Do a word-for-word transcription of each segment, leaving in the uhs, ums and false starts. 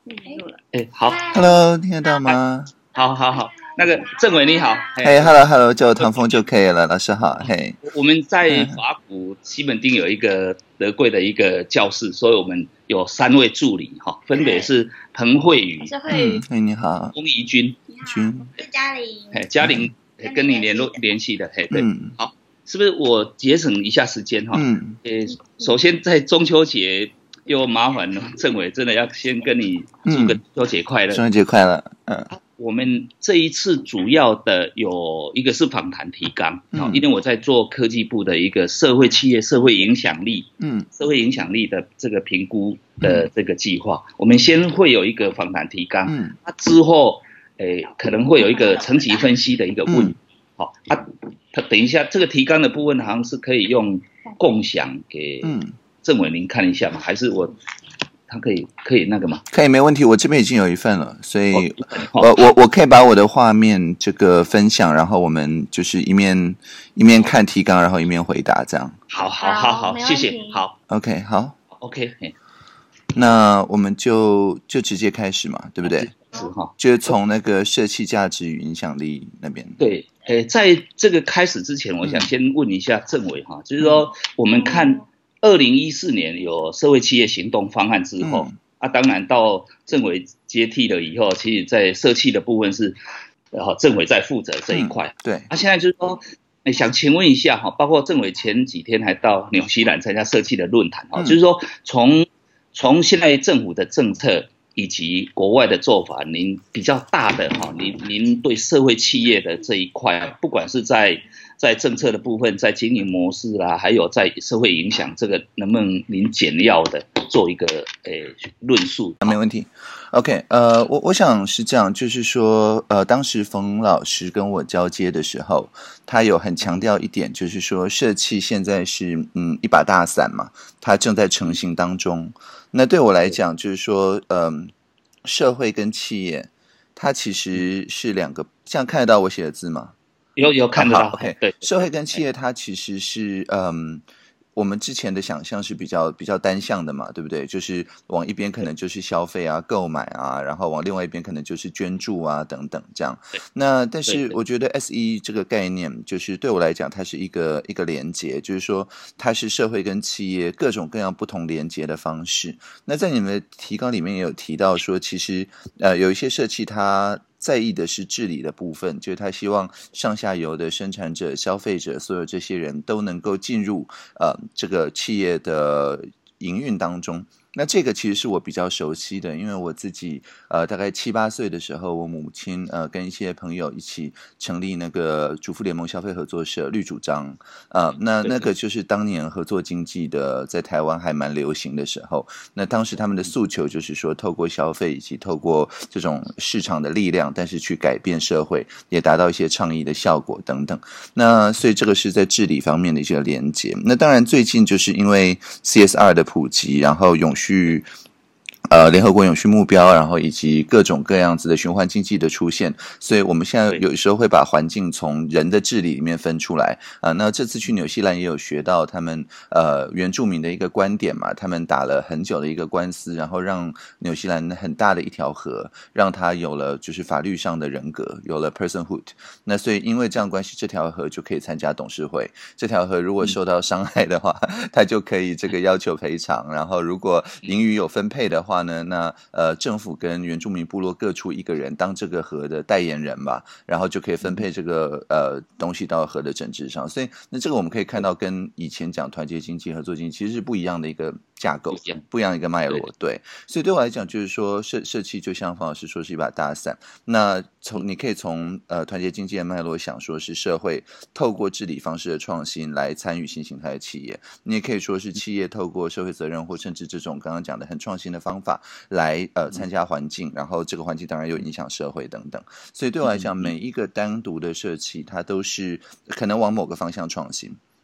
哎，好 ，Hello， 听得到吗？ 好好好，那个政委你好， 嘿 ，Hello Hello， 叫我唐峰就可以了，老师好，嘿。 我们在法鼓西门町有一个德贵的一个教室，所以我们有三位助理哈，分别是彭慧宇、 嗯，嘿，你好， 龚怡君、 君， 嘉玲， 嘿，嘉玲跟你联络联系的，嘿，对， 嗯， 好，是不是我节省一下时间哈？ 嗯， 呃，首先在中秋节又麻烦了，政委真的要先跟你祝个中秋节快乐， 中秋节快乐，嗯。 我们这一次主要的有一个是访谈提纲，嗯，因为我在做科技部的一个社会企业社会影响力，嗯，社会影响力的这个评估的这个计划，嗯，我们先会有一个访谈提纲，嗯，啊之后，诶可能会有一个层级分析的一个问题，好，嗯，啊，他等一下这个提纲的部分好像是可以用共享给政委您看一下吗？还是我？他可以可以那个吗？ 可以，没问题。我这边已经有一份了，所以我我我可以把我的画面这个分享，然后我们就是一面一面看提纲，然后一面回答，这样。 好好好好，谢谢。好 ，OK， 好 ，OK， 那我们就就直接开始嘛，对不对？ 是哈， 就是从那个社企价值与影响力那边。 对，诶，在这个开始之前，我想先问一下政委哈，就是说我们看。二零一四年有社会企业行动方案之后，嗯，啊，当然到政委接替了以后，其实在社企的部分是，呃，政委在负责这一块，嗯。 对。 啊，现在就是说，想请问一下哈，包括政委前几天还到纽西兰参加社企的论坛哈，嗯，就是说从从现在政府的政策以及国外的做法，您比较大的哈，您您对社会企业的这一块，不管是在在政策的部分，在经营模式啦，还有在社会影响，这个能不能您简要的做一个诶论述？ 没问题。OK， 呃，我我想是这样，就是说，呃，当时冯老师跟我交接的时候，他有很强调一点，就是说，社企现在是嗯一把大伞嘛，它正在成型当中。那对我来讲，就是说，嗯、呃，社会跟企业，它其实是两个，这样看得到我写的字吗？ 有有看得到 ，OK， 对， 社会跟企业它其实是嗯，我们之前的想象是比较比较单向的嘛，对不对？就是往一边可能就是消费啊、购买啊，然后往另外一边可能就是捐助啊等等这样。那但是我觉得 S E 这个概念，就是对我来讲，它是一个一个连结，就是说它是社会跟企业各种各样不同连结的方式。那在你们的提纲里面也有提到说，其实呃有一些社企它在意的是治理的部分，就是他希望上下游的生产者、消费者，所有这些人都能够进入呃这个企业的营运当中。那这个其实是我比较熟悉的，因为我自己呃大概七八岁的时候，我母亲呃跟一些朋友一起成立那个主妇联盟消费合作社绿主张，呃那那个就是当年合作经济的在台湾还蛮流行的时候，那当时他们的诉求就是说，透过消费以及透过这种市场的力量，但是去改变社会，也达到一些倡议的效果等等。那所以这个是在治理方面的一些连结。那当然最近就是因为 C S R 的普及，然后永续去呃，联合国永续目标，然后以及各种各样子的循环经济的出现，所以我们现在有时候会把环境从人的治理里面分出来啊、呃。那这次去纽西兰也有学到他们呃原住民的一个观点嘛，他们打了很久的一个官司，然后让纽西兰很大的一条河，让它有了就是法律上的人格，有了 personhood。那所以因为这样关系，这条河就可以参加董事会。这条河如果受到伤害的话，它就可以这个要求赔偿。然后如果盈余有分配的话，呢，那呃，政府跟原住民部落各出一个人当这个河的代言人吧，然后就可以分配这个呃东西到河的整治上。所以，那这个我们可以看到，跟以前讲团结经济、合作经济其实是不一样的一个架构，不一样的一个脉络。对，所以对我来讲，就是说社社企就像方老师说是一把大伞。那从你可以从呃团结经济的脉络想说是社会透过治理方式的创新来参与新形态的企业，你也可以说是企业透过社会责任或甚至这种刚刚讲的很创新的方法来呃参加环境，然后这个环境当然又影响社会等等。所以对我来讲，每一个单独的社企它都是可能往某个方向创新。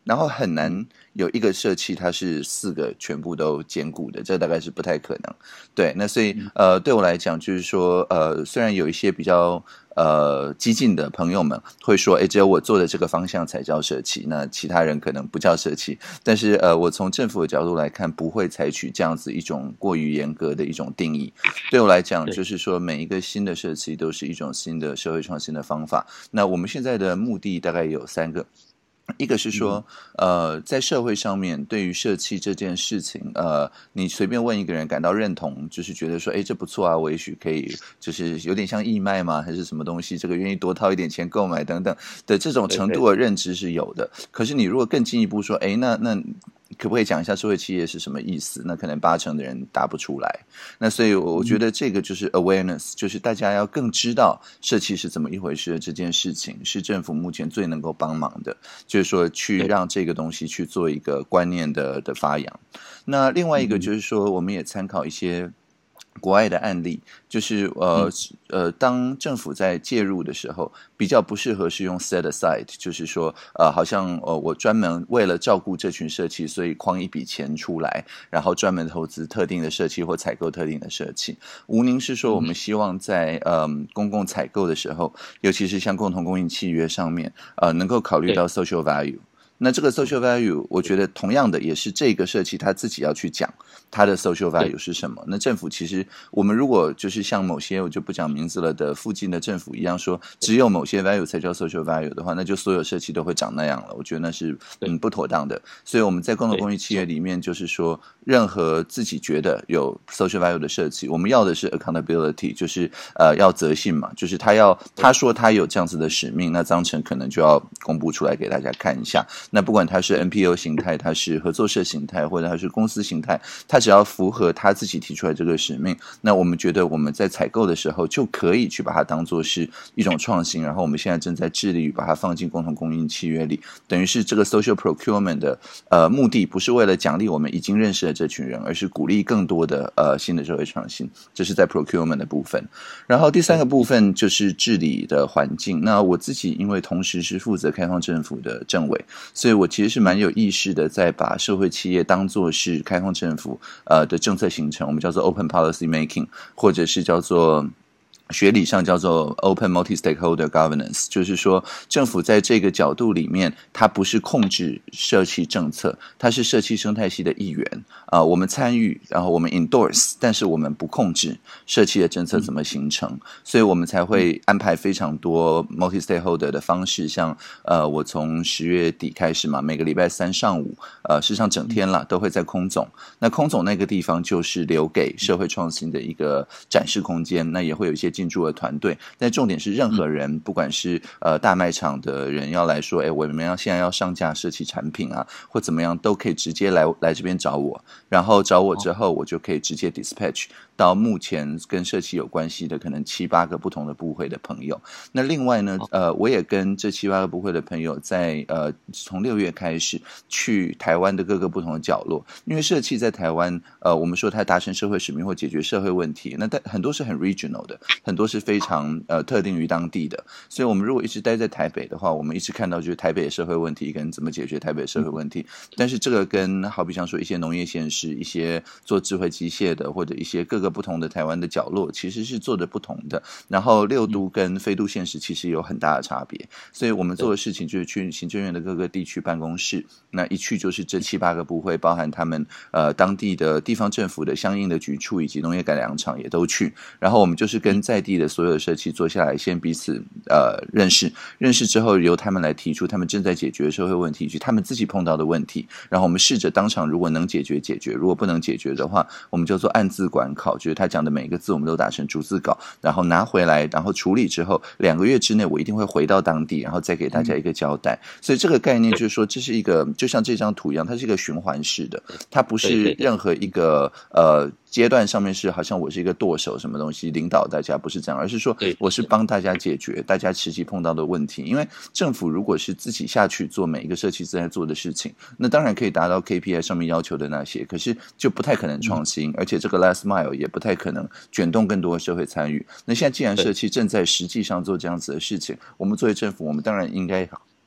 然后很难有一个社企它是四个全部都兼顾的，这大概是不太可能。对，那所以呃，对我来讲就是说，呃，虽然有一些比较呃激进的朋友们会说，哎，只有我做的这个方向才叫社企，那其他人可能不叫社企。但是呃，我从政府的角度来看，不会采取这样子一种过于严格的一种定义。对我来讲，就是说每一个新的社企都是一种新的社会创新的方法。那我们现在的目的大概有三个。一个是说，呃，在社会上面，对于社企这件事情，呃，你随便问一个人感到认同，就是觉得说，哎，这不错啊，我也许可以，就是有点像义卖吗？还是什么东西？这个愿意多掏一点钱购买等等的这种程度的认知是有的。可是你如果更进一步说，哎，那那。可不可以讲一下社会企业是什么意思？那可能八成的人答不出来。那所以我觉得这个就是 awareness， 就是大家要更知道社企是怎么一回事的这件事情，是政府目前最能够帮忙的，就是说去让这个东西去做一个观念的的发扬。那另外一个就是说，我们也参考一些国外的案例，就是呃呃，当政府在介入的时候，比较不适合是用 set aside， 就是说呃，好像呃，我专门为了照顾这群社企，所以框一笔钱出来，然后专门投资特定的社企或采购特定的社企。吴宁是说，我们希望在呃公共采购的时候，尤其是像共同供应契约上面，呃，能够考虑到 social value。那这个 social value 我觉得同样的也是这个社企他自己要去讲他的 social value 是什么。那政府其实我们如果就是像某些我就不讲名字了的附近的政府一样说只有某些 value 才叫 social value 的话，那就所有社企都会长那样了，我觉得那是嗯不妥当的。所以我们在共同供应契约里面就是说，任何自己觉得有 social value 的社企，我们要的是 accountability， 就是呃要责信嘛，就是他要他说他有这样子的使命，那章程可能就要公布出来给大家看一下。那不管它是 N P O 形态，它是合作社形态，或者它是公司形态，它只要符合他自己提出来这个使命，那我们觉得我们在采购的时候就可以去把它当作是一种创新，然后我们现在正在致力于把它放进共同供应契约里，等于是这个 social procurement 的呃目的不是为了奖励我们已经认识的这群人，而是鼓励更多的呃新的社会创新，这是在 procurement 的部分。然后第三个部分就是治理的环境，那我自己因为同时是负责开放政府的政委，所以我其实是蛮有意识的在把社会企业当作是开放政府呃的政策形成，我们叫做 open policy making， 或者是叫做学理上叫做 Open Multi-Stakeholder Governance， 就是说政府在这个角度里面，它不是控制社企政策，它是社企生态系的一员啊、呃，我们参与，然后我们 endorse， 但是我们不控制社企的政策怎么形成，嗯、所以我们才会安排非常多 multi-stakeholder 的方式，像呃，我从十月底开始嘛，每个礼拜三上午，呃，事实上整天啦都会在空总，那空总那个地方就是留给社会创新的一个展示空间，那也会有一些进驻的团队，但重点是任何人，不管是呃大卖场的人要来说，哎，我们要现在要上架社企产品啊，或怎么样，都可以直接来来这边找我，然后找我之后，我就可以直接 dispatch 到目前跟社企有关系的可能七八个不同的部会的朋友。那另外呢，呃，我也跟这七八个部会的朋友在呃从六月开始去台湾的各个不同的角落，因为社企在台湾，呃，我们说它达成社会使命或解决社会问题，那但很多是很 regional 的。很多是非常呃特定于当地的，所以我们如果一直待在台北的话，我们一直看到就是台北的社会问题跟怎么解决台北的社会问题，但是这个跟好比像说一些农业县市，一些做智慧机械的，或者一些各个不同的台湾的角落，其实是做的不同的。然后六都跟非都县市其实有很大的差别，所以我们做的事情就是去行政院的各个地区办公室，那一去就是这七八个部会，包含他们呃当地的地方政府的相应的局处以及农业改良场也都去，然后我们就是跟在地的所有的社企坐下来，先彼此呃认识，认识之后由他们来提出他们正在解决社会问题，以及他们自己碰到的问题，然后我们试着当场如果能解决解决，如果不能解决的话，我们就做按字管考，就是他讲的每一个字我们都打成逐字稿，然后拿回来，然后处理之后，两个月之内我一定会回到当地，然后再给大家一个交代。所以这个概念就是说，这是一个就像这张图一样，它是一个循环式的，它不是任何一个呃阶段上面是好像我是一个舵手什么东西领导大家，不是这样，而是说我是帮大家解决大家实际碰到的问题。因为政府如果是自己下去做每一个社企正在做的事情，那当然可以达到 K P I 上面要求的那些，可是就不太可能创新，而且这个 last mile 也不太可能卷动更多的社会参与。那现在既然社企正在实际上做这样子的事情，我们作为政府，我们当然应该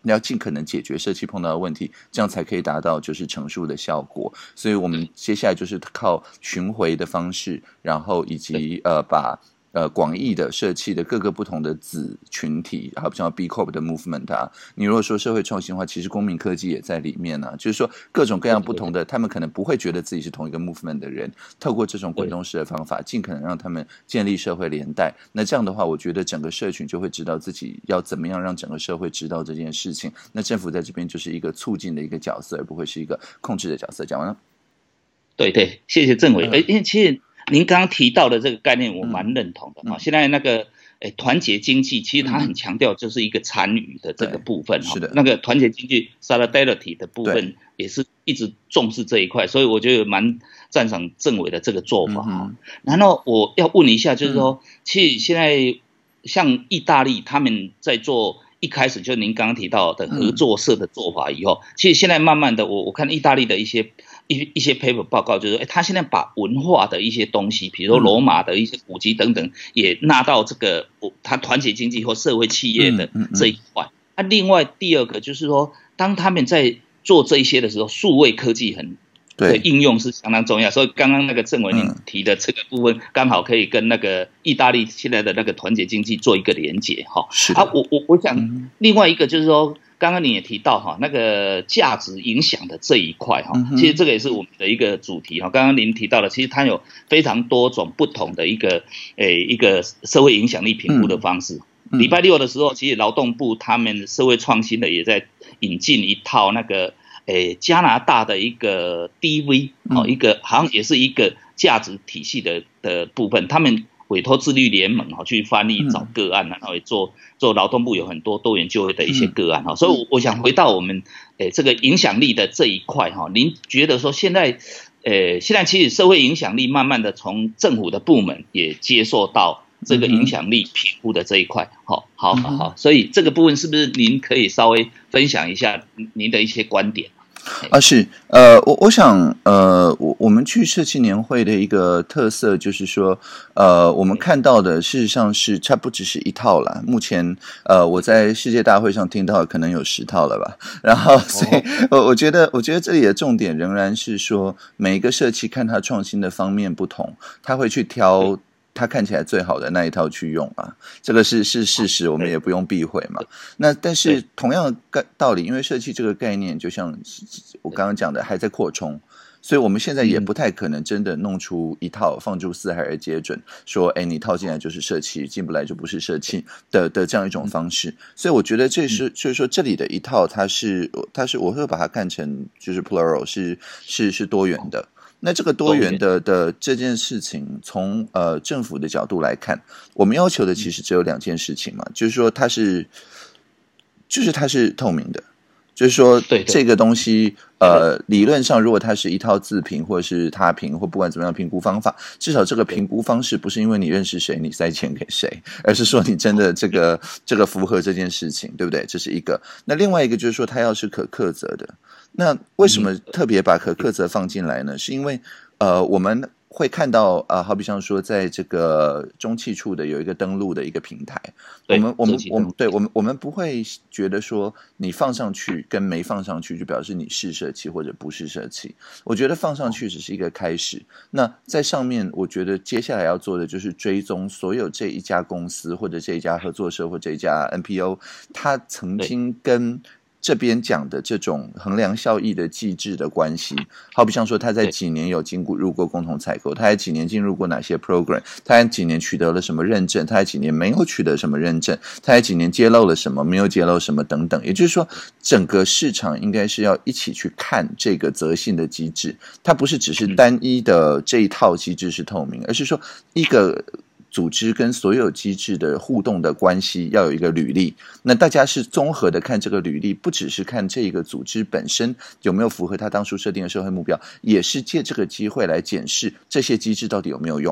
你要尽可能解决社企碰到的问题，这样才可以达到就是乘数的效果。所以我们接下来就是靠巡回的方式，然后以及呃把呃广义的社企的各个不同的子群体，好比像 B Corp 的 movement 啊，你如果说社会创新的话，其实公民科技也在里面啊，就是说各种各样不同的，他们可能不会觉得自己是同一个 movement 的人，透过这种滚动式的方法，尽可能让他们建立社会连带。那这样的话，我觉得整个社群就会知道自己要怎么样让整个社会知道这件事情。那政府在这边就是一个促进的一个角色，而不会是一个控制的角色。讲完了。 对对，谢谢政委。哎、嗯，因为其实您刚刚提到的这个概念，我蛮认同的啊、嗯。现在那个诶团结经济，其实它很强调就是一个参与的这个部分哈、嗯。是的，那个团结经济 solidarity 的部分也是一直重视这一块，所以我觉得蛮赞赏政委的这个做法哈、嗯。然后我要问一下，就是说，嗯、其实现在像意大利他们在做。一开始就您刚刚提到的合作社的做法以后，嗯、其实现在慢慢的，我我看意大利的一些一一些 paper 报告，就是说，哎，他现在把文化的一些东西，比如说罗马的一些古迹等等，嗯、也纳到这个他团结经济或社会企业的这一块。那、嗯嗯嗯啊、另外第二个就是说，当他们在做这一些的时候，数位科技很。的应用是相当重要，所以刚刚那个政委您提的这个部分，刚好可以跟那个意大利现在的那个团结经济做一个连结哈。是啊，我我我想另外一个就是说，刚刚你也提到哈，那个价值影响的这一块哈，其实这个也是我们的一个主题哈。刚刚您提到的，其实它有非常多种不同的一个诶一个社会影响力评估的方式。礼拜六的时候，其实劳动部他们社会创新的也在引进一套那个。诶，加拿大的一个 D V 哦，一个好像也是一个价值体系的的部分，他们委托自律联盟哈去翻译找个案，然后也做做劳动部有很多多元就业的一些个案哈，所以我我想回到我们诶这个影响力的这一块哈，您觉得说现在诶现在其实社会影响力慢慢的从政府的部门也接受到。这个影响力评估的这一块，好，好，好，好，所以这个部分是不是您可以稍微分享一下您的一些观点？ 啊，是，呃，我我想，呃，我我们去社企年会的一个特色就是说，呃，我们看到的事实上是它不只是一套啦，目前，呃，我在世界大会上听到的可能有十套了吧，然后，所以，我我觉得，我觉得这里的重点仍然是说，每一个社企看它创新的方面不同，他会去挑。它看起来最好的那一套去用啊，这个是是事实，我们也不用避讳嘛。那但是同样的道理，因为社企这个概念，就像我刚刚讲的，还在扩充，所以我们现在也不太可能真的弄出一套放诸四海而皆准，说哎你套进来就是社企，进不来就不是社企的的这样一种方式。所以我觉得这是就是说这里的一套，它是它是我会把它看成就是 plural 是是是多元的。那这个多元的的这件事情，从呃政府的角度来看，我们要求的其实只有两件事情嘛，就是说它是，就是它是透明的，就是说这个东西呃理论上如果它是一套自评或者是他评或不管怎么样评估方法，至少这个评估方式不是因为你认识谁你塞钱给谁，而是说你真的这个这个符合这件事情，对不对？这是一个。那另外一个就是说它要是可客责的。那为什么特别把可客责放进来呢？是因为呃我们会看到啊、呃，好比像说在这个中企处的有一个登录的一个平台，我们我们我们对我们我们不会觉得说你放上去跟没放上去就表示你是社企或者不是社企，我觉得放上去只是一个开始。那在上面，我觉得接下来要做的就是追踪所有这一家公司或者这一家合作社或这一家 N P O， 它曾经跟这边讲的这种衡量效益的机制的关系，好比像说他在几年有进入过共同采购，他在几年进入过哪些 program， 他在几年取得了什么认证，他在几年没有取得什么认证，他在几年揭露了什么，没有揭露什么等等。也就是说，整个市场应该是要一起去看这个责信的机制，它不是只是单一的这一套机制是透明，而是说一个组织跟所有机制的互动的关系要有一个履历，那大家是综合的看这个履历，不只是看这个组织本身有没有符合他当初设定的社会目标，也是借这个机会来检视这些机制到底有没有用。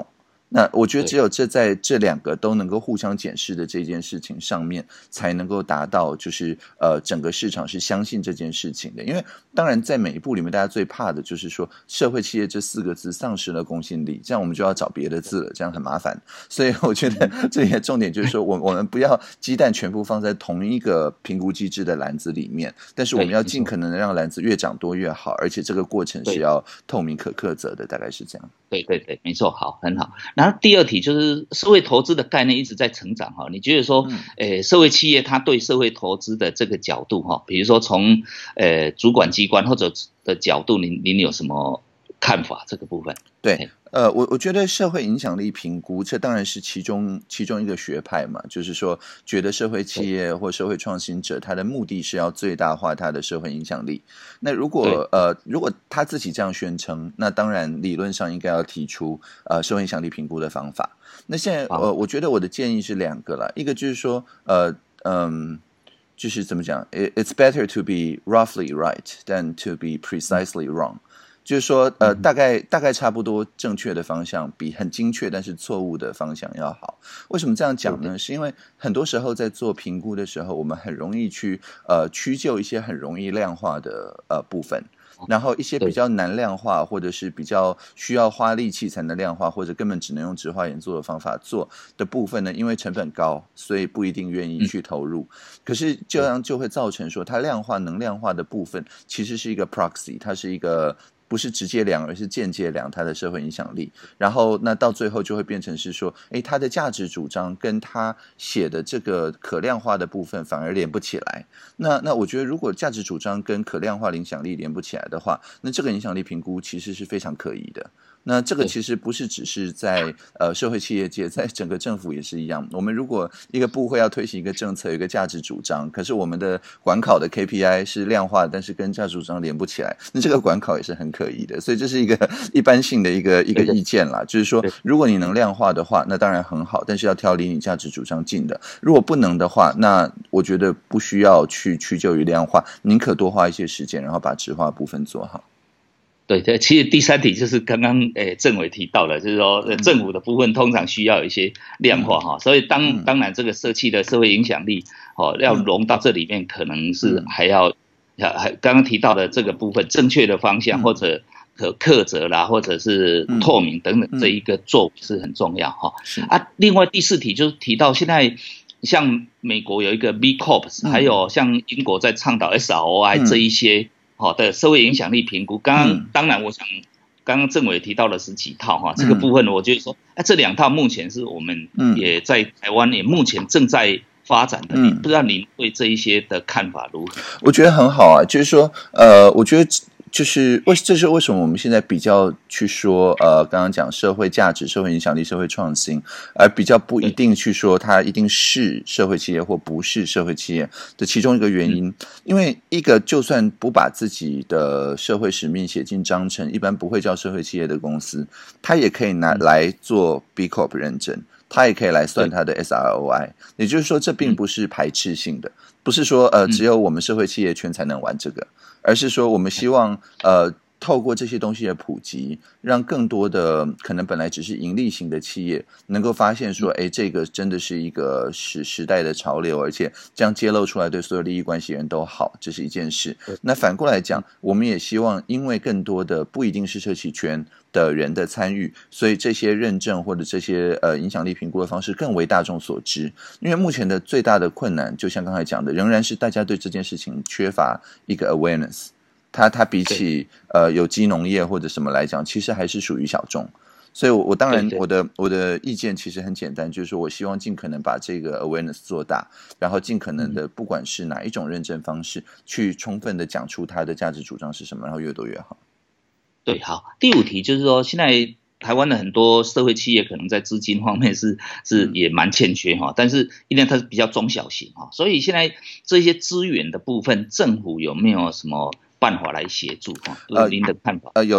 那我觉得只有这在这两个都能够互相检视的这件事情上面，才能够达到就是呃整个市场是相信这件事情的。因为当然在每一步里面，大家最怕的就是说社会企业这四个字丧失了公信力，这样我们就要找别的字了，这样很麻烦。所以我觉得这些重点就是说，我我们不要鸡蛋全部放在同一个评估机制的篮子里面，但是我们要尽可能的让篮子越长多越好，而且这个过程是要透明可苛责的，大概是这样。 对对对，没错，好，很好。然后第二题就是社会投资的概念一直在成长哈，你觉得说，呃，社会企业它对社会投资的这个角度哈，比如说从呃主管机关或者的角度，您您有什么看法这个部分？ 对，呃，我我觉得社会影响力评估，这当然是其中其中一个学派嘛，就是说，觉得社会企业或社会创新者，他的目的是要最大化他的社会影响力。那如果呃，如果他自己这样宣称，那当然理论上应该要提出呃社会影响力评估的方法。那现在呃，我觉得我的建议是两个啦，一个就是说，呃嗯。就是怎么讲 ，It's better to be roughly right than to be precisely wrong。就是说，呃，大概大概差不多正确的方向，比很精确但是错误的方向要好。为什么这样讲呢？是因为很多时候在做评估的时候，我们很容易去呃屈就一些很容易量化的呃部分。然后一些比较难量化，或者是比较需要花力气才能量化，或者根本只能用直化眼做的方法做的部分呢，因为成本高，所以不一定愿意去投入。可是这样就会造成说，它量化能量化的部分其实是一个 proxy， 它是一个不是直接量，而是间接量它的社会影响力。然后那到最后就会变成是说，诶，它的价值主张跟它写的这个可量化的部分反而连不起来。那那我觉得，如果价值主张跟可量化的影响力连不起来的话，那这个影响力评估其实是非常可疑的。那这个其实不是只是在呃社会企业界，在整个政府也是一样。我们如果一个部会要推行一个政策，有一个价值主张，可是我们的管考的 K P I 是量化，但是跟价值主张连不起来，那这个管考也是很可疑的。所以这是一个一般性的一个一个意见啦，就是说，如果你能量化的话，那当然很好，但是要挑离你价值主张近的。如果不能的话，那我觉得不需要去屈就于量化，宁可多花一些时间，然后把质化部分做好。 对对，其实第三题就是刚刚诶政委提到了，就是说政府的部分通常需要有一些量化哈，所以当当然这个社企的社会影响力哦要融到这里面，可能是还要还刚刚提到的这个部分正确的方向或者可苛责啦，或者是透明等等这一个做法是很重要哈。啊，另外第四题就是提到现在像美国有一个 B Corp， 还有像英国在倡导 S R O I 这一些。好的社会影响力评估，刚刚、嗯、当然我想刚刚政委提到的是几套哈，这个部分我觉得说，哎，这两套目前是我们也在台湾也目前正在发展的，嗯、不知道您对这一些的看法如何？ 我觉得很好啊，就是说，呃，我觉得。就是为这是为什么我们现在比较去说呃，刚刚讲社会价值、社会影响力、社会创新，而比较不一定去说它一定是社会企业或不是社会企业的其中一个原因。嗯、因为一个就算不把自己的社会使命写进章程，一般不会叫社会企业的公司，它也可以拿来做 B Corp 认证。它也可以来算它的 S R O I， 也就是说，这并不是排斥性的，不是说呃只有我们社会企业圈才能玩这个，而是说我们希望呃透过这些东西的普及，让更多的可能本来只是盈利型的企业能够发现说，哎，这个真的是一个时时代的潮流，而且这样揭露出来对所有利益关系人都好，这是一件事。那反过来讲，我们也希望因为更多的不一定是社企圈的人的参与，所以这些认证或者这些呃影响力评估的方式更为大众所知。因为目前的最大的困难，就像刚才讲的，仍然是大家对这件事情缺乏一个 awareness。它它比起呃有机农业或者什么来讲，其实还是属于小众。所以我，我当然我的我的意见其实很简单，就是说我希望尽可能把这个 awareness 做大，然后尽可能的不管是哪一种认证方式，去充分的讲出它的价值主张是什么，然后越多越好。 对，好，第五题就是说，现在台湾的很多社会企业可能在资金方面是是也蛮欠缺哈，但是因为它是比较中小型哈，所以现在这些资源的部分，政府有没有什么办法来协助哈？呃，您的看法？ 呃，有的。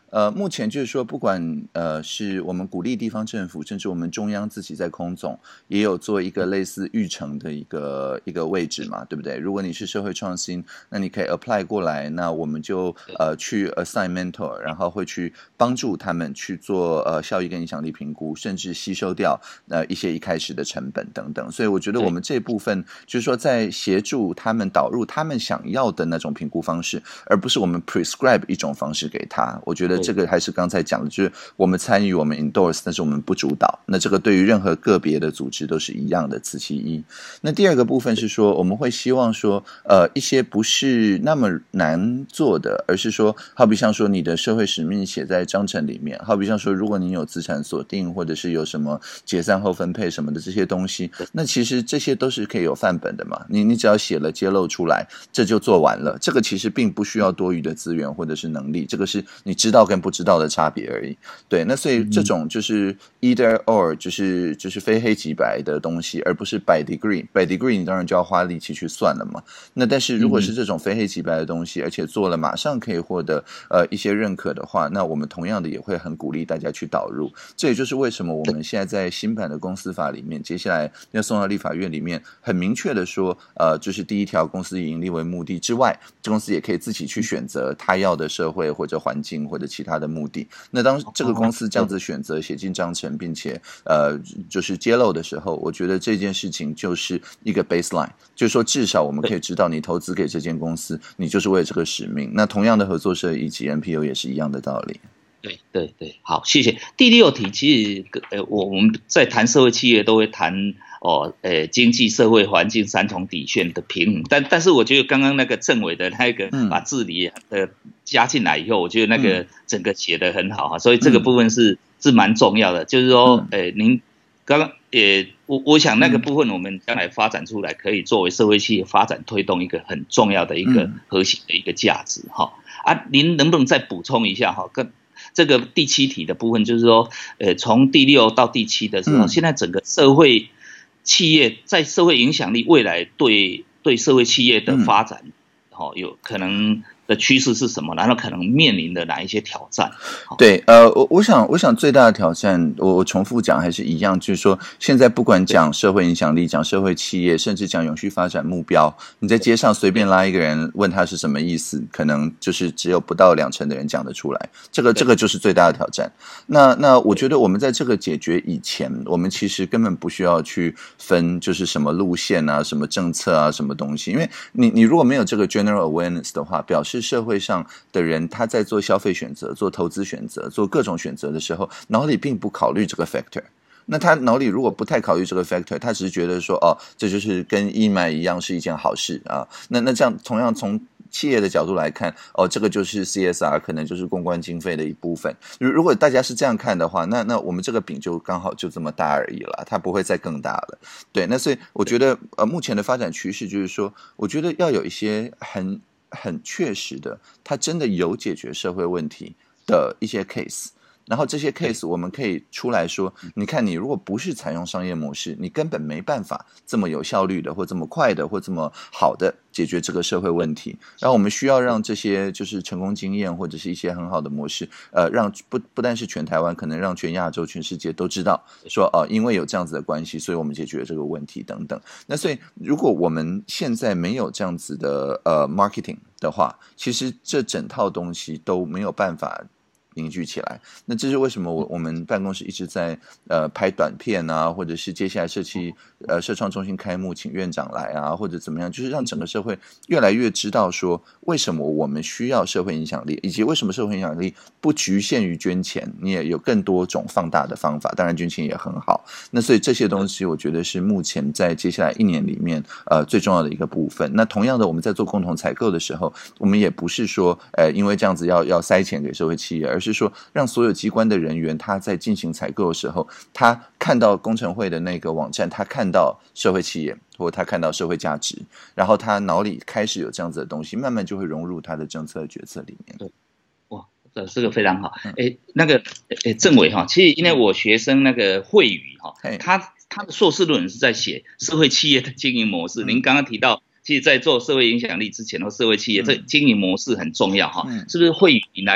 呃，目前就是说，不管呃是我们鼓励地方政府，甚至我们中央自己在空总也有做一个类似育成的一个一个位置嘛，对不对？如果你是社会创新，那你可以 apply 过来，那我们就呃去 assign mentor， 然后会去帮助他们去做呃效益跟影响力评估，甚至吸收掉呃一些一开始的成本等等。所以我觉得我们这部分就是说，在协助他们导入他们想要的那种评估方式，而不是我们 prescribe 一种方式给他。我觉得这个还是刚才讲的，就是我们参与，我们 endorse， 但是我们不主导。那这个对于任何个别的组织都是一样的，此其一。那第二个部分是说，我们会希望说，呃，一些不是那么难做的，而是说，好比像说你的社会使命写在章程里面，好比像说，如果你有资产锁定，或者是有什么解散后分配什么的这些东西，那其实这些都是可以有范本的嘛。你你只要写了揭露出来，这就做完了。这个其实并不需要多余的资源或者是能力，这个是你知道跟不知道的差别而已。对，那所以这种就是 either or， 就是就是非黑即白的东西，而不是 by degree。by degree 你当然就要花力气去算了嘛。那但是如果是这种非黑即白的东西，而且做了马上可以获得呃一些认可的话，那我们同样的也会很鼓励大家去导入。这也就是为什么我们现在在新版的公司法里面，接下来要送到立法院里面，很明确的说，呃，就是第一条，公司以盈利为目的之外，公司也可以自己去选择他要的社会或者环境或者其他的目的。那当这个公司这样子选择写进章程，并且呃就是揭露的时候，我觉得这件事情就是一个 baseline， 就是说至少我们可以知道你投资给这间公司，你就是为了这个使命。那同样的合作社以及 N P O 也是一样的道理。 对对对，好，谢谢。第六题其实呃，我我们在谈社会企业都会谈哦，呃，经济社会环境三重底线的平衡，但但是我觉得刚刚那个政委的那个把治理的加进来以后，我觉得那个整个写得很好哈，所以这个部分是是蛮重要的，就是说，呃，您刚刚也我我想那个部分我们将来发展出来，可以作为社会企业发展推动一个很重要的一个核心的一个价值哈。啊，您能不能再补充一下哈？跟这个第七题的部分，就是说，呃，从第六到第七的时候，现在整个社会企业在社会影响力未来对对社会企业的发展，哦，有可能的趋势是什么？然后可能面临的哪一些挑战？ 对，呃，我我想，我想最大的挑战，我我重复讲还是一样，就是说，现在不管讲社会影响力，讲社会企业，甚至讲永续发展目标，你在街上随便拉一个人，问他是什么意思，可能就是只有不到两成的人讲得出来。这个这个就是最大的挑战。那那我觉得我们在这个解决以前，我们其实根本不需要去分，就是什么路线啊，什么政策啊，什么东西，因为你你如果没有这个 general awareness 的话，表示是社会上的人他在做消费选择、做投资选择、做各种选择的时候，脑里并不考虑这个 factor。那他脑里如果不太考虑这个 factor， 他只是觉得说，哦，这就是跟义卖一样是一件好事啊。那那这样同样从企业的角度来看，哦，这个就是 C S R， 可能就是公关经费的一部分。如果大家是这样看的话，那那我们这个饼就刚好就这么大而已了，它不会再更大了。对，那所以我觉得，呃，目前的发展趋势就是说，我觉得要有一些很很确实的，它真的有解决社会问题的一些 case。然后这些 case 我们可以出来说，你看你如果不是采用商业模式，你根本没办法这么有效率的或这么快的或这么好的解决这个社会问题。然后我们需要让这些就是成功经验或者是一些很好的模式，呃，让不不但是全台湾，可能让全亚洲、全世界都知道说，呃，因为有这样子的关系，所以我们解决了这个问题等等。那所以如果我们现在没有这样子的呃 marketing 的话，其实这整套东西都没有办法凝聚起来。那这是为什么我我们办公室一直在呃拍短片啊，或者是接下来社企呃社创中心开幕请院长来啊，或者怎么样，就是让整个社会越来越知道说为什么我们需要社会影响力，以及为什么社会影响力不局限于捐钱，你也有更多种放大的方法，当然捐钱也很好。那所以这些东西我觉得是目前在接下来一年里面呃最重要的一个部分。那同样的，我们在做共同采购的时候，我们也不是说呃因为这样子要要塞钱给社会企业，而是说让所有机关的人员他在进行采购的时候，他看到工程会的那个网站，他看到社会企业或他看到社会价值，然后他脑里开始有这样子的东西，慢慢就会融入他的政策决策里面。 对，哇，这个非常好。哎，那个哎政委哈，其实因为我学生那个慧宇哈，他他的硕士论文是在写社会企业的经营模式。嗯、您刚刚提到，其实在做社会影响力之前，或社会企业这经营模式很重要哈，是不是慧宇你来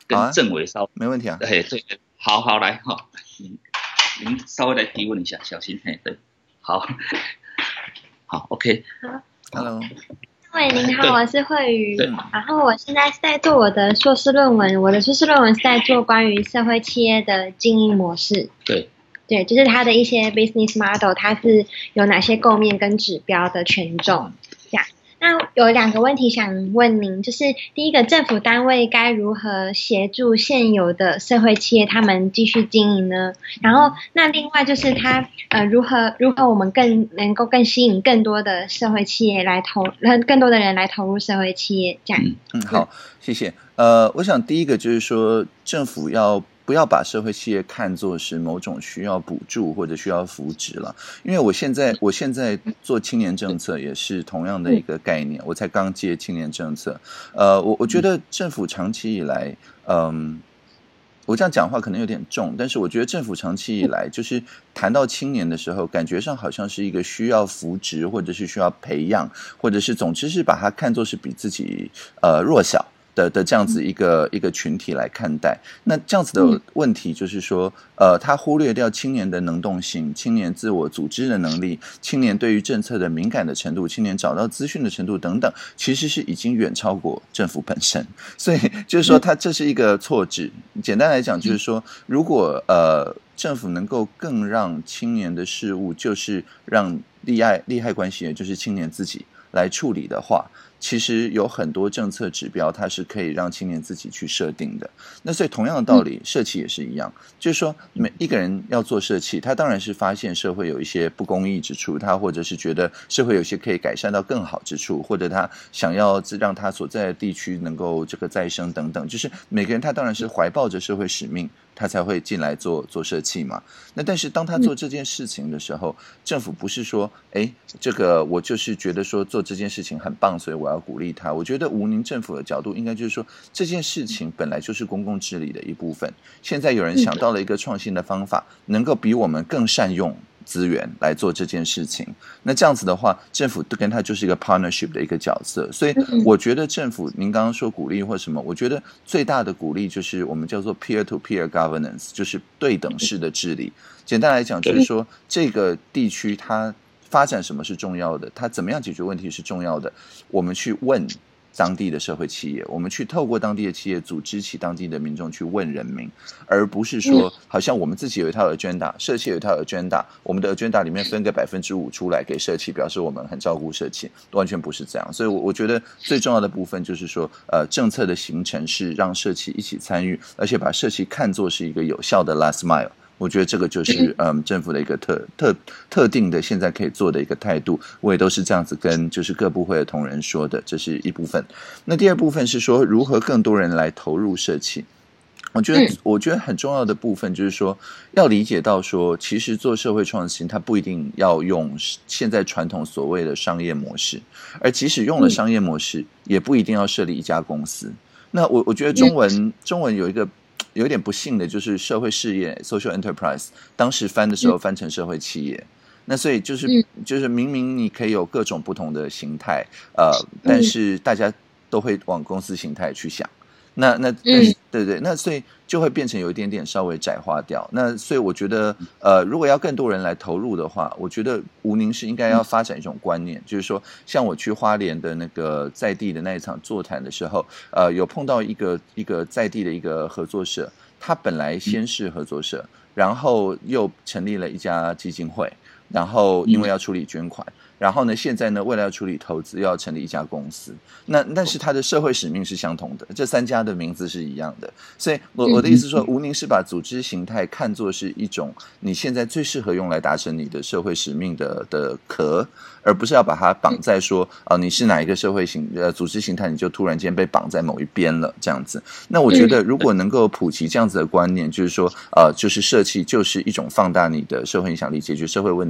跟政委稍微、 啊、没问题啊。 对对，好好来哈，您您稍微来提问一下，小心嘿，对，好，好 ，OK， 好 ，Hello。 喂，您好，我是慧瑜，然后我现在是在做我的硕士论文，我的硕士论文是在做关于社会企业的经营模式， 对， 对，就是它的一些 business model， 它是有哪些构面跟指标的权重，这样。那有两个问题想问您，就是第一个，政府单位该如何协助现有的社会企业他们继续经营呢？然后，那另外就是它呃如何如何我们更能够更吸引更多的社会企业来投，更多的人来投入社会企业，这样。 嗯嗯，好，谢谢。呃，我想第一个就是说，政府要不要把社会企业看作是某种需要补助或者需要扶植了？因为我现在我现在做青年政策也是同样的一个概念，我才刚接青年政策。呃，我我觉得政府长期以来，嗯，我这样讲话可能有点重，但是我觉得政府长期以来就是谈到青年的时候，感觉上好像是一个需要扶植或者是需要培养，或者是总之是把它看作是比自己呃弱小的的这样子一个一个群体来看待。那这样子的问题就是说，呃，他忽略掉青年的能动性、青年自我组织的能力、青年对于政策的敏感的程度、青年找到资讯的程度等等，其实是已经远超过政府本身。所以就是说，它这是一个错置。简单来讲，就是说，如果呃政府能够更让青年的事务，就是让利害利害关系，也就是青年自己来处理的话，其实有很多政策指标它是可以让青年自己去设定的。那所以同样的道理，社企也是一样，就是说每一个人要做社企，他当然是发现社会有一些不公义之处，他或者是觉得社会有一些可以改善到更好之处，或者他想要让他所在的地区能够这个再生等等，就是每个人他当然是怀抱着社会使命，他才会进来做做社企嘛。那但是当他做这件事情的时候，政府不是说，哎，这个我就是觉得说做这件事情很棒，所以我要鼓励他。我觉得吴宁政府的角度应该就是说，这件事情本来就是公共治理的一部分。现在有人想到了一个创新的方法，能够比我们更善用资源来做这件事情，那这样子的话，政府跟他就是一个 partnership 的一个角色。所以我觉得政府，您刚刚说鼓励或什么，我觉得最大的鼓励就是我们叫做 peer to peer governance， 就是对等式的治理。简单来讲就是说，这个地区它发展什么是重要的，它怎么样解决问题是重要的，我们去问当地的社会企业，我们去透过当地的企业组织起当地的民众去问人民，而不是说好像我们自己有一套 agenda， 社企有一套 agenda， 我们的 agenda 里面分个百分之五出来给社企，表示我们很照顾社企，完全不是这样。所以我觉得最重要的部分就是说，呃，政策的形成是让社企一起参与，而且把社企看作是一个有效的 last mile。我觉得这个就是嗯政府的一个特特特定的现在可以做的一个态度，我也都是这样子跟就是各部会的同仁说的，这是一部分。那第二部分是说如何更多人来投入社企。我觉得我觉得很重要的部分就是说，要理解到说，其实做社会创新，它不一定要用现在传统所谓的商业模式，而即使用了商业模式，也不一定要设立一家公司。那我我觉得中文中文有一个有点不幸的就是社会事业 social enterprise， 当时翻的时候翻成社会企业，那所以就是就是明明你可以有各种不同的形态，呃，但是大家都会往公司形态去想。那那对对对，那所以就会变成有一点点稍微窄化掉。那所以我觉得，呃，如果要更多人来投入的话，我觉得吴宁是应该要发展一种观念，就是说，像我去花莲的那个在地的那一场座谈的时候，呃，有碰到一个一个在地的一个合作社，他本来先是合作社，然后又成立了一家基金会，然后因为要处理捐款。然后呢，现在呢，为了要处理投资，又要成立一家公司。那但是它的社会使命是相同的，这三家的名字是一样的。所以我我的意思是说，吴宁是把组织形态看作是一种你现在最适合用来达成你的社会使命的的壳，而不是要把它绑在说啊、呃，你是哪一个社会形呃组织形态，你就突然间被绑在某一边了这样子。那我觉得如果能够普及这样子的观念，就是说呃，就是社企就是一种放大你的社会影响力、解决社会问题。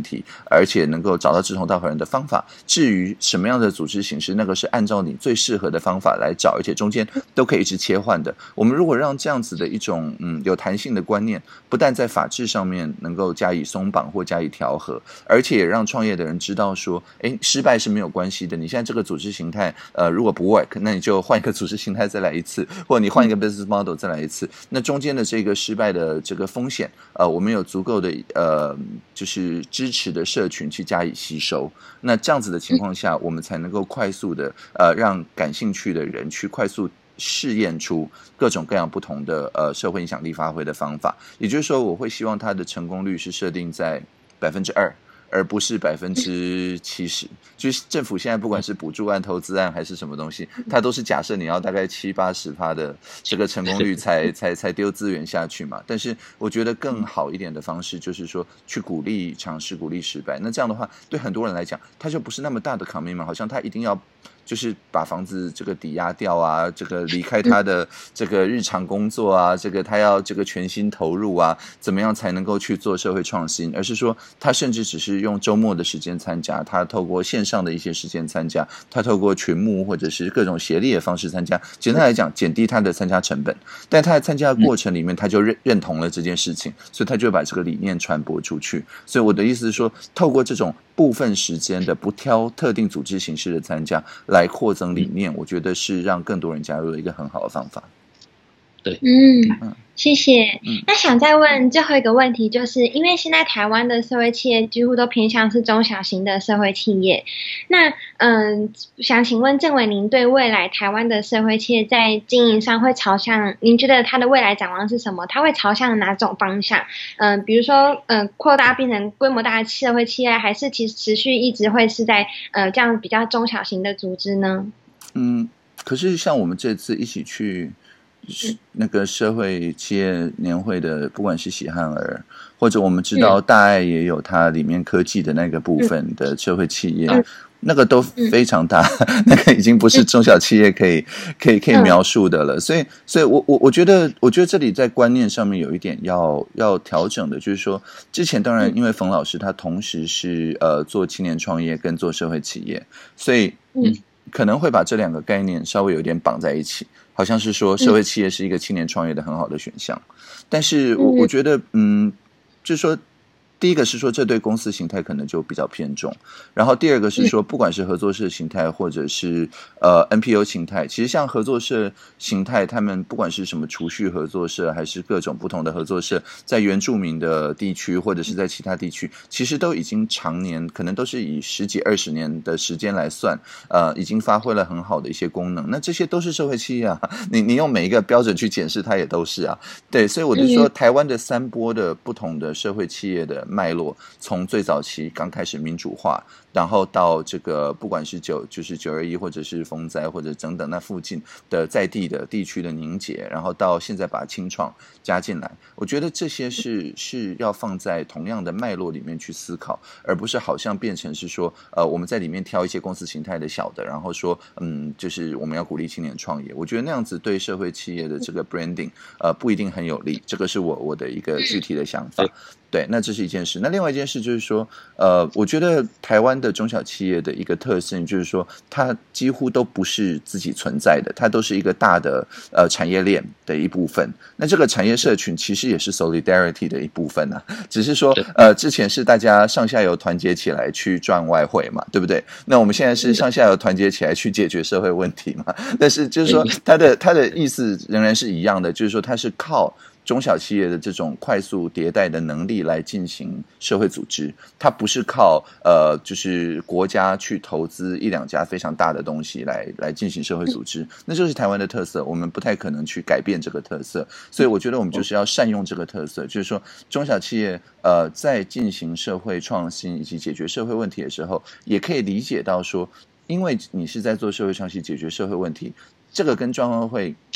题，而且能够找到志同道合人的方法。至于什么样的组织形式，那个是按照你最适合的方法来找，而且中间都可以一直切换的。我们如果让这样子的一种嗯有弹性的观念，不但在法制上面能够加以松绑或加以调和，而且也让创业的人知道说，哎，失败是没有关系的。你现在这个组织形态，呃，如果不 work， 那你就换一个组织形态再来一次，或者你换一个 business model 再来一次。那中间的这个失败的这个风险，呃，我们有足够的呃，就是支持的社群去加以吸收。那这样子的情况下，我们才能够快速的呃，让感兴趣的人去快速试验出各种各样不同的呃社会影响力发挥的方法。也就是说，我会希望它的成功率是设定在百分之二。而不是百分之七十，就是政府现在不管是补助案、投资案还是什么东西，它都是假设你要大概七八十趴的这个成功率才才才丢资源下去嘛。但是我觉得更好一点的方式就是说，去鼓励尝试、鼓励失败。那这样的话，对很多人来讲，它就不是那么大的 commitment， 好像他一定要。就是把房子这个抵押掉啊，这个离开他的这个日常工作啊，这个他要这个全心投入啊，怎么样才能够去做社会创新？而是说，他甚至只是用周末的时间参加，他透过线上的一些时间参加，他透过群募或者是各种协力的方式参加。简单来讲，减低他的参加成本。但他在参加的过程里面，他就认认同了这件事情，所以他就把这个理念传播出去。所以我的意思是说，透过这种部分时间的不挑特定组织形式的参加来扩增理念，我觉得是让更多人加入的一个很好的方法。 对， 嗯，谢谢。 嗯， 那想再问最后一个问题，就是因为现在台湾的社会企业几乎都偏向是中小型的社会企业，那嗯，想请问政委，您对未来台湾的社会企业在经营上会朝向，您觉得它的未来展望是什么？它会朝向哪种方向？嗯，比如说嗯，扩大变成规模大的社会企业，还是其实持续一直会是在呃这样比较中小型的组织呢？ 嗯，可是像我们这次一起去。那个社会企业年会的，不管是喜憨儿，或者我们知道大爱也有它里面科技的那个部分的社会企业，嗯、那个都非常大，嗯、那个已经不是中小企业可以可以可以描述的了。所以，所以我我我觉得，我觉得这里在观念上面有一点要要调整的，就是说，之前当然因为冯老师他同时是呃做青年创业跟做社会企业，所以嗯。可能会把这两个概念稍微有点绑在一起，好像是说社会企业是一个青年创业的很好的选项，但是我我觉得，嗯，就是说。第一个是说，这对公司形态可能就比较偏重。然后第二个是说，不管是合作社形态，或者是呃 N P O 形态，其实像合作社形态，他们不管是什么储蓄合作社，还是各种不同的合作社，在原住民的地区或者是在其他地区，其实都已经常年，可能都是以十几二十年的时间来算，呃，已经发挥了很好的一些功能。那这些都是社会企业啊，你你用每一个标准去检视，它也都是啊。对，所以我就说，台湾的三波的不同的社会企业的脉络，从最早期刚开始民主化，然后到这个不管是九就是九二一或者是风灾或者等等那附近的在地的地区的凝结，然后到现在把清创加进来，我觉得这些是是要放在同样的脉络里面去思考，而不是好像变成是说呃我们在里面挑一些公司形态的小的，然后说嗯就是我们要鼓励青年创业，我觉得那样子对社会企业的这个 branding 呃不一定很有利，这个是我我的一个具体的想法。对，那这是一件事。那另外一件事就是说，呃，我觉得台湾的中小企业的一个特性就是说，它几乎都不是自己存在的，它都是一个大的呃产业链的一部分。那这个产业社群其实也是 solidarity 的一部分啊，只是说呃之前是大家上下游团结起来去赚外汇嘛，对不对？那我们现在是上下游团结起来去解决社会问题嘛。但是就是说，它的它的意思仍然是一样的，就是说它是靠中小企业的这种快速迭代的能力来进行社会组织，它不是靠呃，就是国家去投资一两家非常大的东西来来进行社会组织，那就是台湾的特色，我们不太可能去改变这个特色，所以我觉得我们就是要善用这个特色，就是说中小企业呃在进行社会创新以及解决社会问题的时候，也可以理解到说，因为你是在做社会创新、解决社会问题，这个跟专案会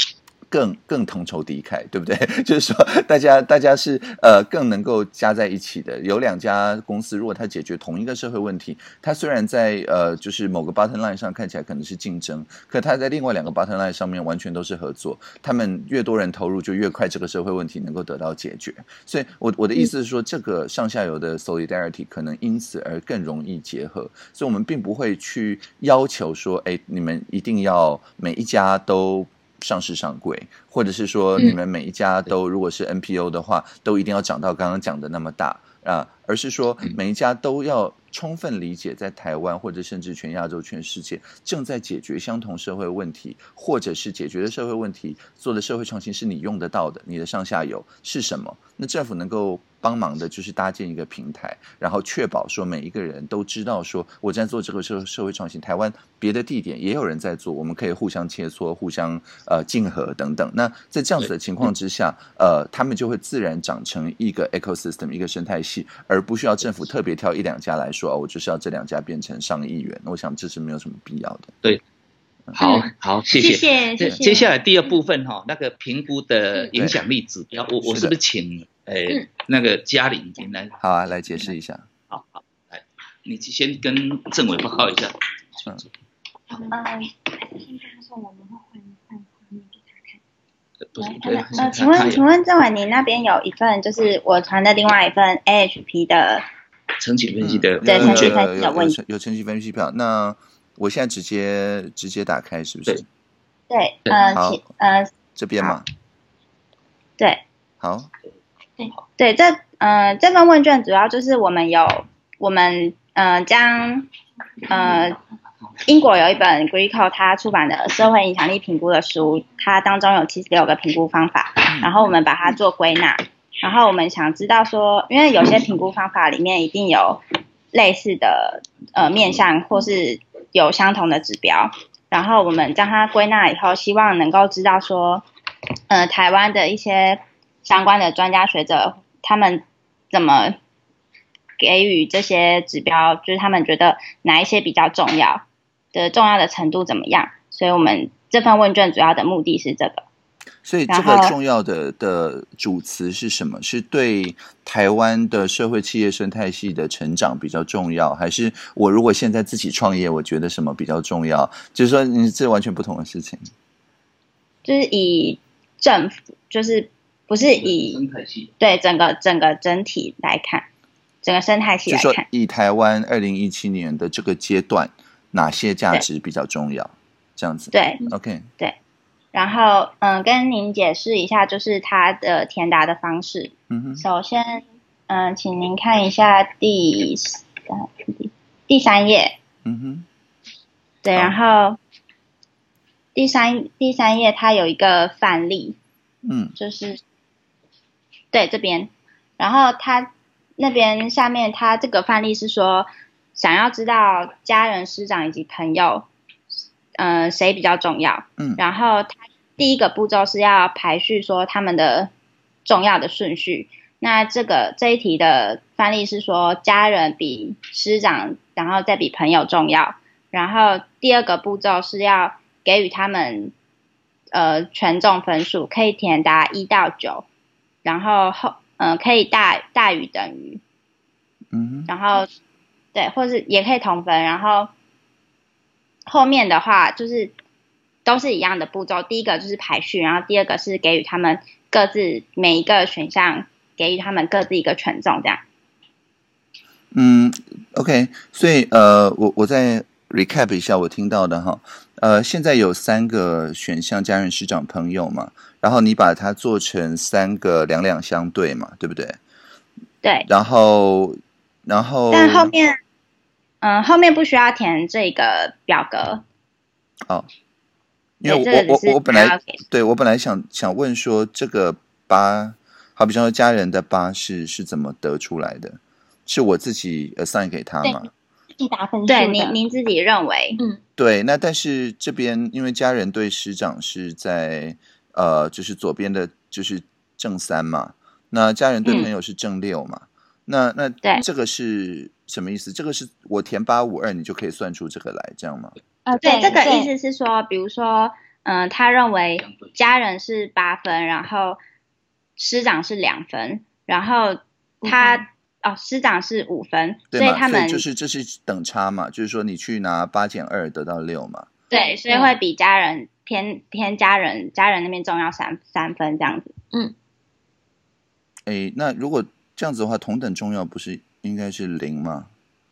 更更同仇敌忾，对不对？就是说，大家大家是呃更能够加在一起的。有两家公司，如果它解决同一个社会问题，它虽然在呃就是某个 bottom line 上看起来可能是竞争，可它在另外两个 bottom line 上面完全都是合作。他们越多人投入，就越快这个社会问题能够得到解决。所以我我的意思是说，这个上下游的 solidarity 可能因此而更容易结合。所以我们并不会去要求说，哎，你们一定要每一家都上市上柜，或者是说你们每一家都如果是 N P O 的话，都一定要长到刚刚讲的那么大啊，而是说每一家都要充分理解在台湾或者甚至全亚洲全世界正在解决相同社会问题，或者是解决的社会问题做的社会创新是你用得到的，你的上下游是什么，那政府能够帮忙的就是搭建一个平台，然后确保说每一个人都知道说我在做这个社社会创新，台湾别的地点也有人在做，我们可以互相切磋，互相呃竞合等等。那在这样子的情况之下，呃，他们就会自然长成一个 ecosystem 一个生态系，而不需要政府特别挑一两家来说，哦，我就是要这两家变成上亿元，我想这是没有什么必要的。 对。好好，谢谢。 谢谢。 接下来第二部分哈、哦，那个评估的影响力指标，我我是不是请呃、嗯、那个嘉玲进来？ 好啊，来解释一下。 好好，来，你先跟政委报告一下。 嗯。嗯，先跟他说我们会换换画面给他看。 呃，请问请问政委，你那边有一份就是我传的另外一份 A H P 的成绩分析的， 对成绩分析的问题， 有成绩分析表那。我现在直接直接打开，是不是？ 对，呃， 好， 呃， 这边嘛。 对， 好， 对对，这呃这份问卷主要就是我们有我们呃将呃英国有一本 Greco 他出版的社会影响力评估的书，它当中有七十六个评估方法，然后我们把它做归纳，然后我们想知道说，因为有些评估方法里面一定有类似的呃面向或是有相同的指标，然后我们将它归纳以后，希望能够知道说，呃，台湾的一些相关的专家学者，他们怎么给予这些指标，就是他们觉得哪一些比较重要的重要的程度怎么样，所以我们这份问卷主要的目的是这个。 所以这个重要的的主词是什么？是对台湾的社会企业生态系的成长比较重要，还是我如果现在自己创业，我觉得什么比较重要？就是说，你这完全不同的事情。 就是以政府，就是不是以生态系对整个整个整体来看，整个生态系来看， 就是说以台湾二零一七年的这个阶段，哪些价值比较重要？这样子。 对 ，OK， 对。然后，嗯，跟您解释一下，就是它的填答的方式。 嗯哼。 首先，嗯，请您看一下第第三页。 嗯哼。 对，然后第三第三页它有一个范例。 嗯。 就是对这边，然后它那边下面它这个范例是说，想要知道家人、师长以及朋友。呃，谁比较重要？ 嗯， 然后他第一个步骤是要排序说他们的重要的顺序。那这个这一题的范例是说家人比师长，然后再比朋友重要。然后第二个步骤是要给予他们呃权重分数，可以填答一到九，然后后嗯、呃、可以大大于等于， 嗯， 然后对，或是也可以同分，然后。后面的话就是都是一样的步骤，第一个就是排序，然后第二个是给予他们各自每一个选项给予他们各自一个权重，这样。 嗯 ，OK， 所以呃，我我再 recap 一下我听到的哈，呃，现在有三个选项，家人、师长、朋友嘛，然后你把它做成三个两两相对嘛，对不对？ 对。 然后，然后， 但后面。嗯，后面不需要填这个表格。 哦，因为我我我我本来对我本来想想问说，这个八，好比说家人的八是是怎么得出来的？是我自己 assign 给他吗？ 自己打分数的。 对，您您自己认为？ 嗯， 对。那但是这边因为家人对师长是在呃，就是左边的就是正三嘛，那家人对朋友是正六嘛。嗯那那这个是什么意思？这个是我填八五二，你就可以算出这个来，这样吗？ 呃，对，这个意思是说，比如说， 嗯、呃，他认为家人是八分，然后师长是两分，然后他、嗯、哦师长是五分， 对所以他们所以就是这是等差嘛，就是说你去拿八减二得到六嘛。 对，所以会比家人偏偏家人家人那边重要三三分这样子。嗯。 哎，那如果这样子的话，同等重要不是应该是零吗？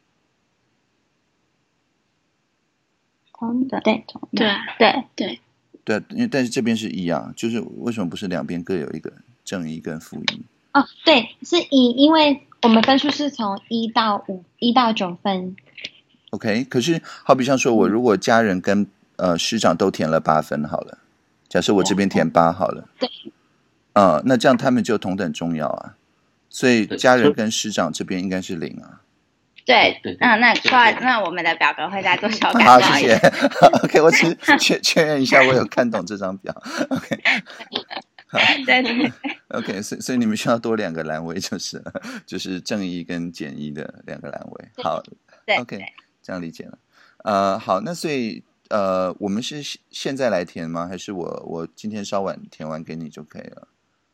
同等对对对对对，因为但是这边是一啊，就是为什么不是两边各有一个正一跟负一？ 哦，对，是一，因为我们分数是从一到五，一到九分。 OK， 可是好比像说我如果家人跟呃师长都填了八分好了，假设我这边填八好了， 对， 啊、呃，那这样他们就同等重要啊，所以家人跟师长这边应该是零啊。 对，嗯，那那我们的表格会再做修改。 好，谢谢。OK， 我只确确认一下，我有看懂这张表。OK， 好， 对对。 OK， 所以所以你们需要多两个栏位，就是了，就是正一跟减一的两个栏位。好， 对 ，OK， 这样理解了。呃，好，那所以呃，我们是现在来填吗？还是我我今天稍晚填完给你就可以了？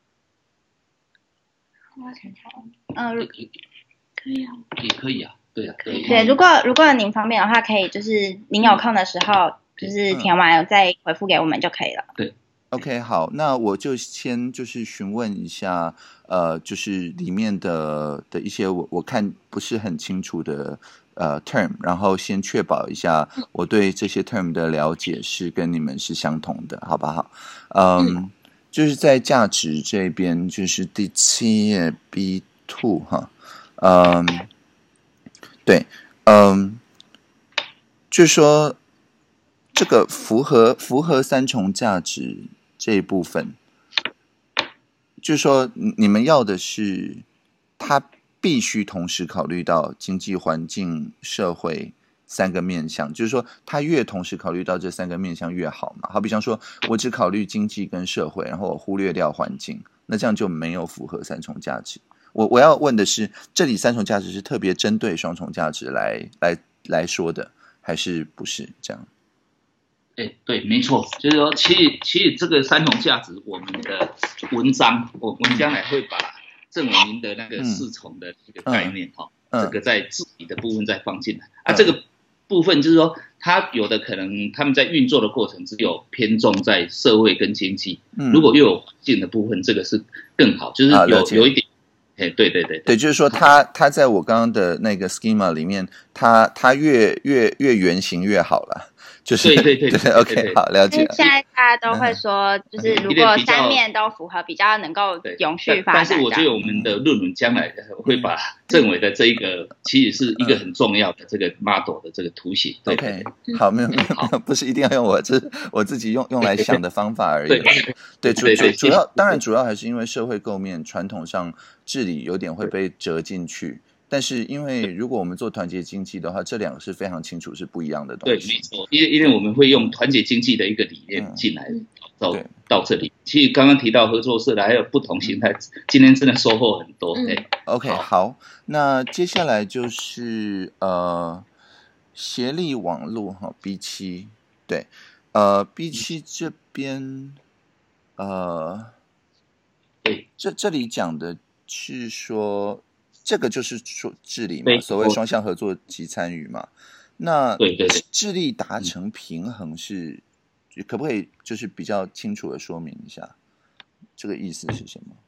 嗯， 可以啊， 也可以啊。对啊，对。 对，如果如果您方便的话，可以就是您有空的时候，就是填完再回复给我们就可以了。 对 ，OK， 好，那我就先就是询问一下，呃，就是里面的的一些我我看不是很清楚的呃 term， 然后先确保一下我对这些 term 的了解是跟你们是相同的，好不好？嗯，嗯就是在价值这边，就是第七页 B 二 哈，嗯。对，嗯，就是说这个符合符合三重价值这一部分，就是说你们要的是它必须同时考虑到经济环境、社会三个面向，就是说它越同时考虑到这三个面向越好嘛。好比方说我只考虑经济跟社会，然后我忽略掉环境，那这样就没有符合三重价值。我我要问的是，这里三重价值是特别针对双重价值来来来说的，还是不是这样？ 哎，对，没错，就是说，其实其实这个三重价值，我们的文章，我我们将来会把郑伟民的那个四重的这个概念哈、嗯嗯，这个在治理的部分再放进来、嗯、啊，这个部分就是说，它有的可能他们在运作的过程只有偏重在社会跟经济，嗯、如果又有环境的部分，这个是更好，就是有、啊、有一点。哎，对对对， 对，就是说他他在我刚刚的那个 schema 里面，他他越越越圆形越好了，就是对对对对 ，OK， 好，了解。 现在大家都会说，就是如果三面都符合，比较能够永续发展。 但是我觉得我们的论文将来会把政委的这一个，其实是一个很重要的这个 model 的这个图形。对对对 OK， 好，没有没有，不是一定要用我这我自己用用来想的方法而已。对对对，主主主要当然主要还是因为社会构面传统上。治理有点会被折进去，但是因为如果我们做团结经济的话，这两个是非常清楚是不一样的东西。 对，没错，因为因为我们会用团结经济的一个理念进来、嗯、到到这里。其实刚刚提到合作社的还有不同形态，嗯、今天真的收获很多。嗯、对 ，OK， 好, 好，那接下来就是呃协力网络哈 B 七，对，呃 B 七这边呃， 对， 这这里讲的。是说，这个就是说治理嘛，所谓双向合作及参与嘛。那对对对， 致力达成平衡是，可不可以就是比较清楚的说明一下，这个意思是什么？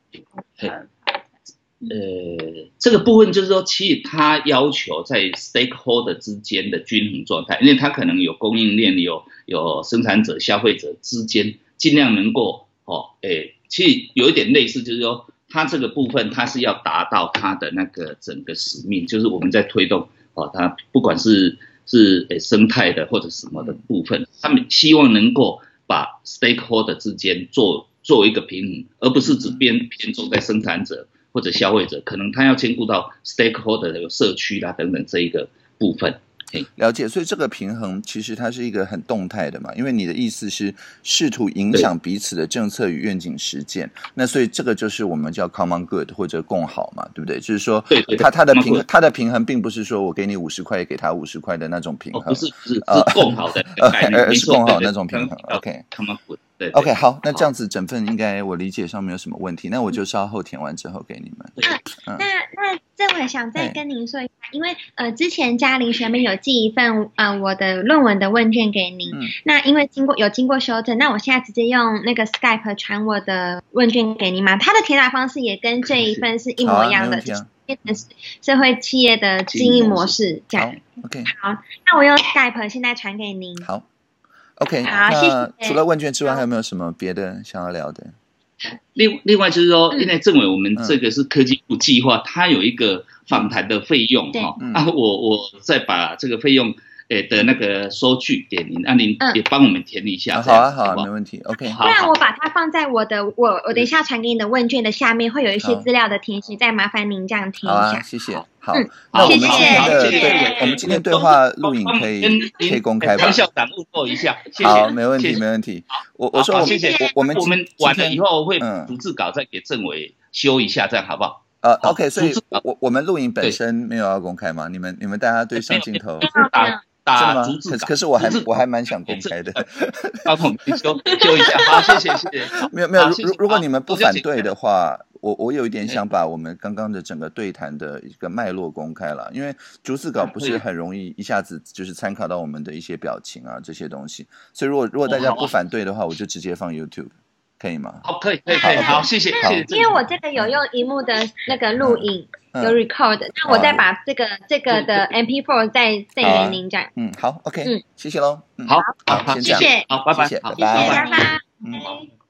呃，这个部分就是说，其实它要求在 stakeholder 之间的均衡状态，因为它可能有供应链、有有生产者、消费者之间，尽量能够哦，诶，其实有一点类似，就是说。它这个部分，它是要达到它的那个整个使命，就是我们在推动哦，它不管是是诶生态的或者什么的部分，他们希望能够把 stakeholder 之间做做一个平衡，而不是只偏偏重在生产者或者消费者，可能他要兼顾到 stakeholder 的社区啦等等这一个部分。 了解。所以这个平衡其实它是一个很动态的嘛，因为你的意思是试图影响彼此的政策与愿景实践，那所以这个就是我们叫 common good 或者共好嘛，对不对？就是说， 对对， 它它的平衡，它的平衡并不是说我给你五十块，给他五十块的那种平衡， 哦、不是不是、呃、是共好的概念， 而是共好那种平衡。OK， common good。对 OK， 好，那这样子整份应该我理解上没有什么问题，那我就稍后填完之后给你们。 嗯，那那这我想再跟您说一下，因为呃之前嘉玲学妹有寄一份呃我的论文的问卷给您，嗯、那因为经过有经过修正，那我现在直接用那个 Skype 传我的问卷给您嘛，它的填答方式也跟这一份是一模一样的， 啊、 就是社会企业的经营模式这样。 OK， 好，那我用 Skype 现在传给您。 好。OK， 好，谢谢。 除了问卷之外，还有没有什么别的想要聊的？ 另另外就是说，因为政委我们这个是科技部计划，嗯、它有一个访谈的费用哈、嗯，啊，我我再把这个费用诶的那个收据给您，那、啊、您也帮我们填一下。 嗯、好啊，好啊，没问题。OK， 不然我把它放在我的我我等一下传给你的问卷的下面，会有一些资料的填写，再麻烦您这样填一下。 好啊，谢谢。好，嗯、那我们今天的对，我们今天对话录影可以可以公开吧？ 张校长问候一下，谢谢。 好，没问题，没问题。我我说我谢谢， 我我们我们完了以后会逐字稿再给政委修一下，这样好不好？ 呃 ，OK， 所以我我们录影本身没有要公开吗？你们你们大家对上镜头。 打逐字稿，可是我还我还蛮想公开的， 帮我们修修一下，好，谢谢谢谢。 没有没有，如如果你们不反对的话，我我有一点想把我们刚刚的整个对谈的一个脉络公开了，因为逐字稿不是很容易一下子就是参考到我们的一些表情啊这些东西，所以如果如果大家不反对的话，我就直接放 YouTube。可以吗？ 好，可以，可以，可以，好，谢谢，谢谢。 因为我这个有用荧幕的那个录影，有 record， 那我再把这个这个的 M P 四 再再给您讲。 嗯，好 ，OK，嗯，谢谢喽。 好， 好， 谢谢， 好，拜拜， 谢谢，拜拜，拜拜。